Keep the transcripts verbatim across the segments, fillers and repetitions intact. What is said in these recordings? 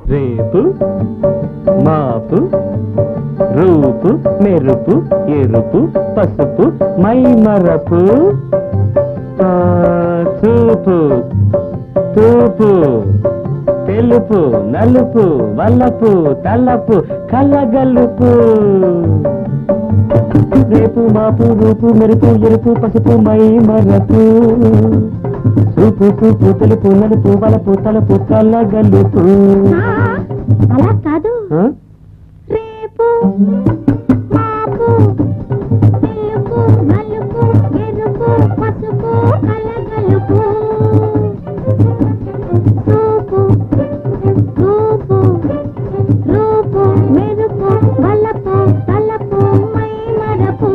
రేపు మాపు రూపు మెరుపు ఎరుపు పసుపు మైమరపు చూపు తూపు తెలుపు నలుపు వల్లపు తలపు కలగలుపు రేపు మాపు రూపు మెరుపు ఎరుపు పసుపు మైమరపు చూపు చూపు తెలుపు నలుపు వలపు తలపు కలగలుపు. అలా కాదు. రేపు మాపు తెలుపు నలుపు ఎరుపు పసుపు కలగలుపు. చూపు రూపు రూపు మెరుపు వలపు తలపు మైమరపు.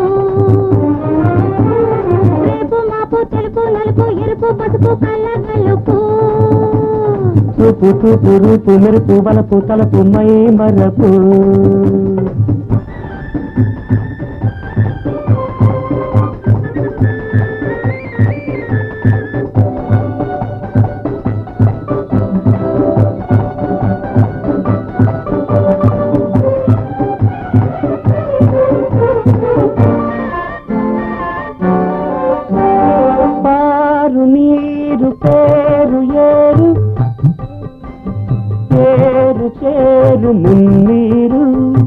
రేపు మాపు తెలుపు నలుపు ఎరుపు పసుపు కలగలుపు. చూపు చూపు రూపు మెరుపు వలపు తలపు మైమరపు. పారు నీరు పేరు ఏరు పేరు చేరు మున్నీరు.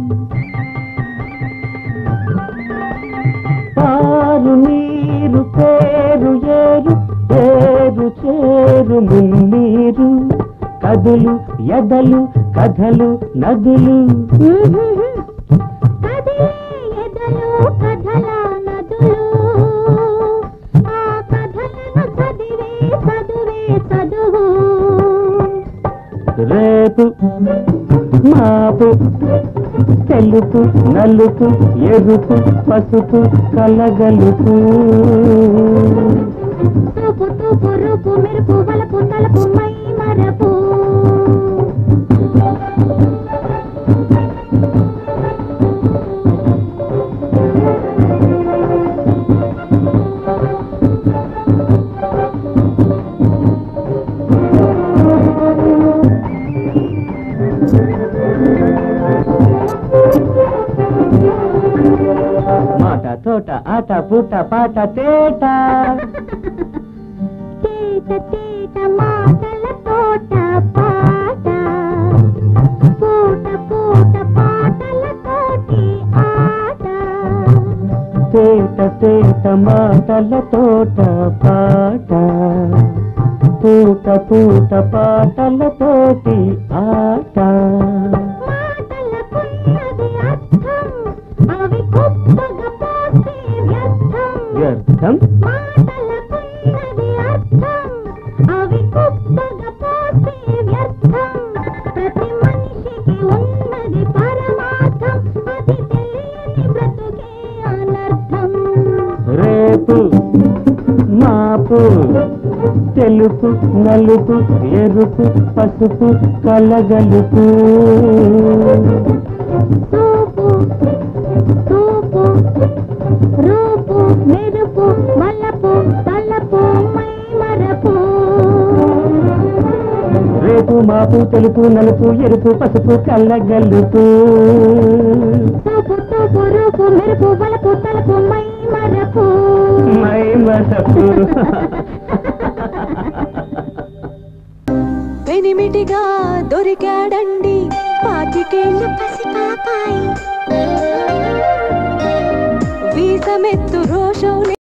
పారు నీరు పేరు ఏరు పేరు చేరు మున్నీరు. కదులు ఎదలు కథలు నదులు. రేపు మాపు తెలుపు నలుపు ఎరుపు పసుపు కలగలుపు. చూపు చూపు రూపు మెరుపు వలపు తలపు మైమరపు. మాట తోట ఆట పూట పాట తేట. తేట తేట మాటల తోట పాట. పూట పూట పాటల తోటి ఆట. తేట తేట మాటల తోట పాట. పూట పూట పాటల తోటి ఆట. అవి గొప్పగా పోతే వ్యర్థం. వ్యర్థం మాటలకున్నది అర్థం. అవి గొప్పగా పోతే వ్యర్థం. ప్రతి మనిషికి ఉన్నది పరమార్థం. అది తెలియని బ్రతుకే అనర్థం. రేపు మాపు తెలుపు నలుపు ఎరుపు పసుపు కలగలుపు. చూపు చూపు రూపు మెరుపు వలపు తలపు మైమరపు. రేపు మాపు తెలుపు నలుపు ఎరుపు పసుపు కలగలుపు. చూపు చూపు రూపు మెరుపు వలపు తలపు మైమరపు. మైమరపు. పెనిమిటిగా దొరికాడండి పాతికేళ్ళ పసిపాపాయి. వీసమెత్తు రోషం